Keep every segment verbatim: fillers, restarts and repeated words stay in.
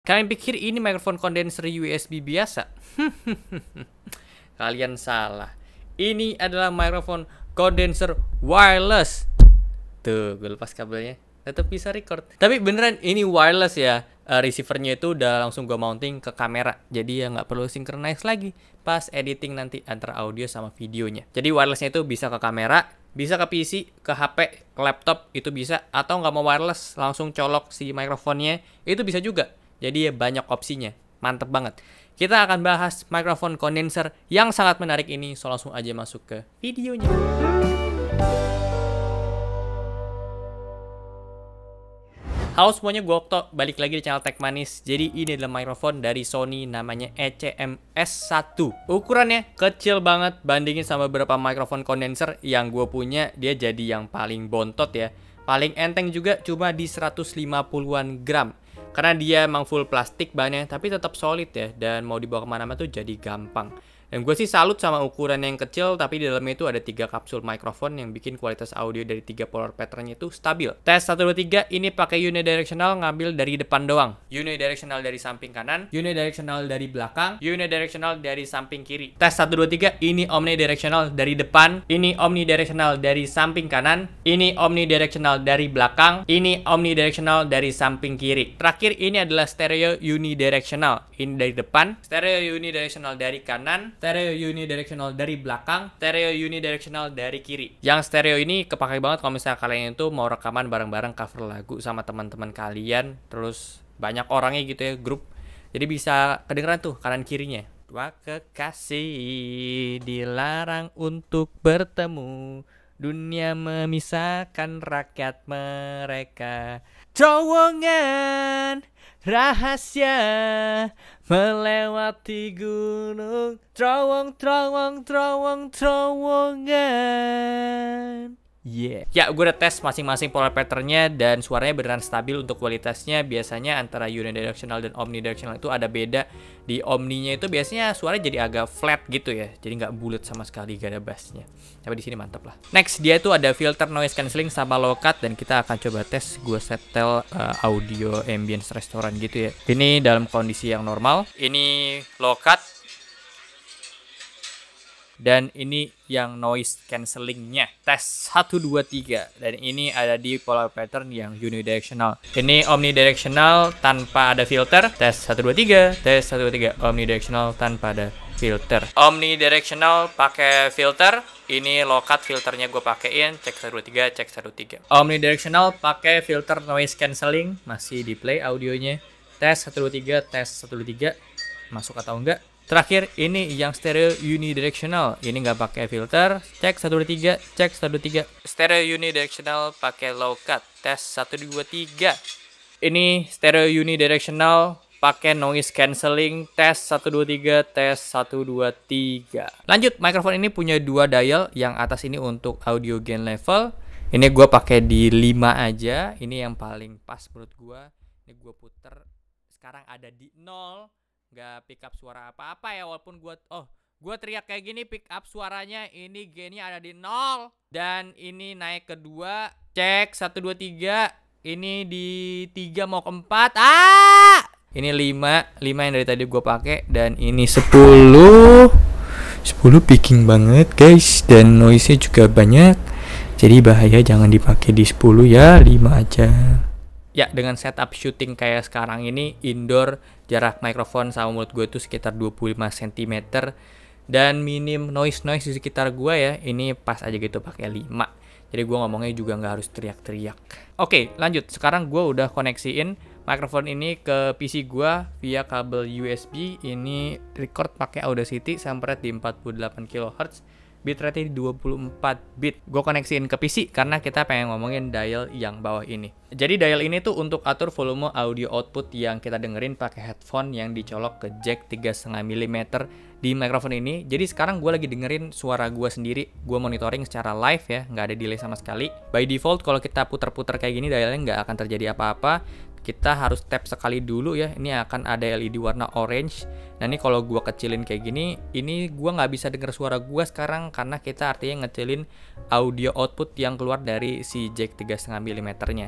Kalian pikir ini mikrofon kondenser U S B biasa? Kalian salah. Ini adalah mikrofon kondenser wireless. Tuh, gue lepas kabelnya. Tetap bisa record. Tapi beneran ini wireless ya. Uh, receivernya itu udah langsung gue mounting ke kamera. Jadi ya nggak perlu synchronize lagi pas editing nanti antara audio sama videonya. Jadi wirelessnya itu bisa ke kamera, bisa ke P C, ke H P, ke laptop itu bisa. Atau nggak mau wireless, langsung colok si mikrofonnya. Itu bisa juga. Jadi ya banyak opsinya. Mantep banget. Kita akan bahas mikrofon kondenser yang sangat menarik ini. So langsung aja masuk ke videonya. Halo semuanya, gue Okto, balik lagi di channel Tech Manis. Jadi ini adalah mikrofon dari Sony namanya E C M S satu. Ukurannya kecil banget bandingin sama beberapa mikrofon kondenser yang gue punya. Dia jadi yang paling bontot ya. Paling enteng juga cuma di seratus lima puluhan gram. Karena dia emang full plastik bahannya, tapi tetap solid ya. Dan mau dibawa kemana-mana tuh jadi gampang. Dan gue sih salut sama ukuran yang kecil, tapi di dalamnya itu ada tiga kapsul mikrofon yang bikin kualitas audio dari tiga polar patternnya itu stabil. Tes satu dua tiga ini pakai unidirectional, ngambil dari depan doang. Unidirectional dari samping kanan, unidirectional dari belakang, unidirectional dari samping kiri. Tes satu dua tiga ini omnidirectional dari depan, ini omnidirectional dari samping kanan, ini omnidirectional dari belakang, ini omnidirectional dari samping kiri. Terakhir ini adalah stereo unidirectional. Ini dari depan, stereo unidirectional dari kanan, stereo unidirectional dari belakang, stereo unidirectional dari kiri. Yang stereo ini kepakai banget kalau misalnya kalian itu mau rekaman bareng-bareng cover lagu sama teman-teman kalian, terus banyak orangnya gitu ya, grup. Jadi bisa kedengeran tuh kanan kirinya. Dua kekasih dilarang untuk bertemu, dunia memisahkan rakyat mereka. Terowongan rahasia melewati gunung, terowong, terowong, terowong, terowongan. Yeah. Ya, gue udah tes masing-masing polar patternnya dan suaranya beneran stabil untuk kualitasnya. Biasanya antara unidirectional dan omnidirectional itu ada beda. Di omninya itu biasanya suaranya jadi agak flat gitu ya, jadi nggak bulat sama sekali, gak ada bassnya. Tapi di sini mantap lah. Next, dia itu ada filter noise cancelling sama low cut dan kita akan coba tes. Gue setel uh, audio ambience restoran gitu ya. Ini dalam kondisi yang normal. Ini low cut. Dan ini yang noise cancellingnya. Tes satu dua tiga. Dan ini ada di polar pattern yang unidirectional. Ini omnidirectional tanpa ada filter. Tes satu dua tiga. Tes satu dua tiga. Omnidirectional tanpa ada filter. Omnidirectional pakai filter. Ini low cut filternya gue pakein. Cek satu dua tiga. Cek satu tiga. Omnidirectional pakai filter noise cancelling. Masih di play audionya. Tes satu dua tiga. Tes satu dua tiga. Masuk atau enggak? Terakhir, ini yang stereo unidirectional. Ini nggak pakai filter. Cek satu dua tiga, cek satu dua tiga. Stereo unidirectional pakai low cut. Tes satu dua tiga. Ini stereo unidirectional pakai noise cancelling. Tes satu dua tiga, tes satu dua tiga. Lanjut, mikrofon ini punya dua dial. Yang atas ini untuk audio gain level. Ini gue pakai di lima aja. Ini yang paling pas menurut gue. Ini gue puter. Sekarang ada di nol. Gak pick up suara apa-apa ya, walaupun gue oh gue teriak kayak gini, pick up suaranya ini gainnya ada di nol. Dan ini naik kedua, cek satu dua tiga. Ini di tiga mau ke empat. Ah, ini lima lima yang dari tadi gue pakai. Dan ini sepuluh sepuluh picking banget guys, dan noise nya juga banyak, jadi bahaya, jangan dipakai di sepuluh ya, lima aja. Ya, dengan setup syuting kayak sekarang ini, indoor, jarak mikrofon sama mulut gue itu sekitar dua puluh lima sentimeter. Dan minim noise-noise di sekitar gue ya, ini pas aja gitu pakai lima. Jadi gue ngomongnya juga nggak harus teriak-teriak. Oke, lanjut. Sekarang gue udah koneksiin mikrofon ini ke P C gue via kabel U S B. Ini record pakai Audacity, sampai di empat puluh delapan kilohertz. Bitrate di dua puluh empat bit. Gue koneksiin ke P C karena kita pengen ngomongin dial yang bawah ini. Jadi dial ini tuh untuk atur volume audio output yang kita dengerin pakai headphone yang dicolok ke jack tiga koma lima milimeter di mikrofon ini. Jadi sekarang gue lagi dengerin suara gue sendiri. Gue monitoring secara live ya, nggak ada delay sama sekali. By default kalau kita puter-puter kayak gini, dialnya nggak akan terjadi apa-apa. Kita harus tap sekali dulu ya. Ini akan ada L E D warna orange. Nah ini kalau gue kecilin kayak gini, ini gue nggak bisa denger suara gue sekarang karena kita artinya ngecilin audio output yang keluar dari si jack tiga koma lima milimeternya.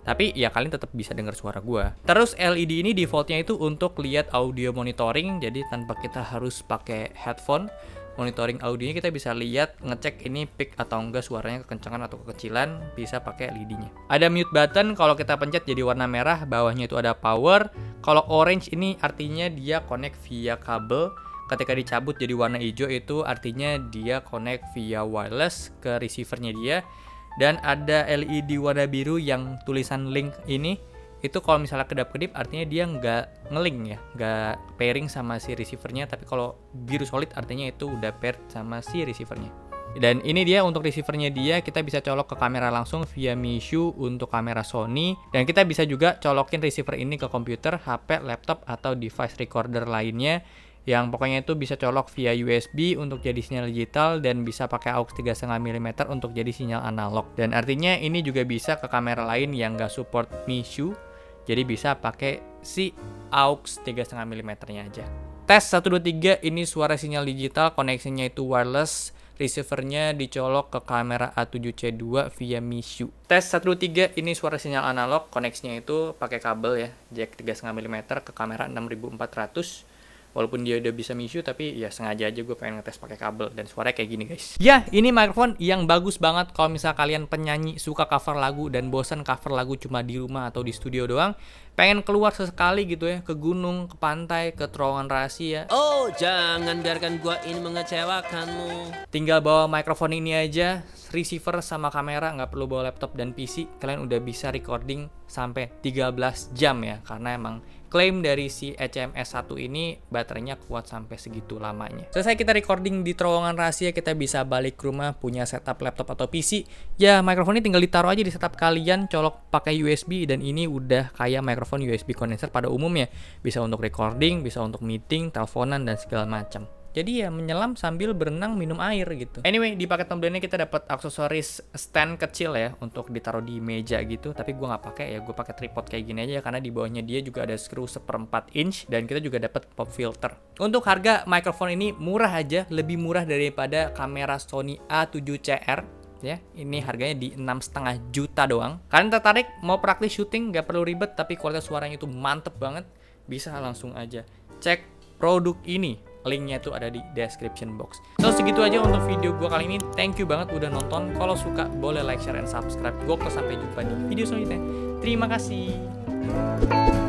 Tapi ya kalian tetap bisa dengar suara gua. Terus L E D ini defaultnya itu untuk lihat audio monitoring, jadi tanpa kita harus pakai headphone. Monitoring audionya kita bisa lihat, ngecek ini peak atau enggak, suaranya kekencangan atau kekecilan, bisa pakai L E D-nya. Ada mute button, kalau kita pencet jadi warna merah, bawahnya itu ada power. Kalau orange ini artinya dia connect via kabel. Ketika dicabut jadi warna hijau itu artinya dia connect via wireless ke receivernya dia. Dan ada L E D warna biru yang tulisan link ini, itu kalau misalnya kedap-kedip artinya dia nggak ngelink ya, nggak pairing sama si receivernya. Tapi kalau biru solid artinya itu udah paired sama si receivernya. Dan ini dia untuk receivernya dia, kita bisa colok ke kamera langsung via Mishu untuk kamera Sony. Dan kita bisa juga colokin receiver ini ke komputer, H P, laptop, atau device recorder lainnya. Yang pokoknya itu bisa colok via U S B untuk jadi sinyal digital, dan bisa pakai aux tiga koma lima milimeter untuk jadi sinyal analog. Dan artinya ini juga bisa ke kamera lain yang nggak support Mishu. Jadi bisa pakai si aux tiga koma lima milimeter-nya aja. Tes satu dua tiga, ini suara sinyal digital, koneksinya itu wireless. Receivernya dicolok ke kamera A tujuh C dua via Mishu. Tes satu dua tiga, ini suara sinyal analog, koneksinya itu pakai kabel ya, jack tiga koma lima milimeter ke kamera enam ribu empat ratus. Walaupun dia udah bisa Mishu, tapi ya sengaja aja gue pengen ngetes pakai kabel, dan suaranya kayak gini guys. Ya, ini microphone yang bagus banget kalau misal kalian penyanyi suka cover lagu dan bosan cover lagu cuma di rumah atau di studio doang, pengen keluar sesekali gitu ya, ke gunung, ke pantai, ke terowongan rahasia. Oh, jangan biarkan gua ini mengecewakanmu. Tinggal bawa microphone ini aja, receiver sama kamera, nggak perlu bawa laptop dan P C, kalian udah bisa recording sampai tiga belas jam ya, karena emang klaim dari si H M S satu ini baterainya kuat sampai segitu lamanya. Selesai kita recording di terowongan rahasia, kita bisa balik ke rumah punya setup laptop atau P C. Ya, microphone ini tinggal ditaruh aja di setup kalian, colok pakai U S B, dan ini udah kayak microphone U S B condenser pada umumnya. Bisa untuk recording, bisa untuk meeting, teleponan, dan segala macam. Jadi ya menyelam sambil berenang minum air gitu. Anyway, di paket pembeliannya kita dapat aksesoris stand kecil ya untuk ditaruh di meja gitu. Tapi gue nggak pakai ya, gue pakai tripod kayak gini aja karena di bawahnya dia juga ada screw seperempat inch, dan kita juga dapat pop filter. Untuk harga microphone ini murah aja, lebih murah daripada kamera Sony A tujuh C R. Ya, ini harganya di enam koma lima juta doang. Kalian tertarik mau praktis syuting, nggak perlu ribet, tapi kualitas suaranya itu mantep banget, bisa langsung aja cek produk ini. Linknya tuh ada di description box. So, segitu aja untuk video gue kali ini. Thank you banget udah nonton. Kalau suka boleh like, share, and subscribe. Gue sampai jumpa di video selanjutnya. Terima kasih.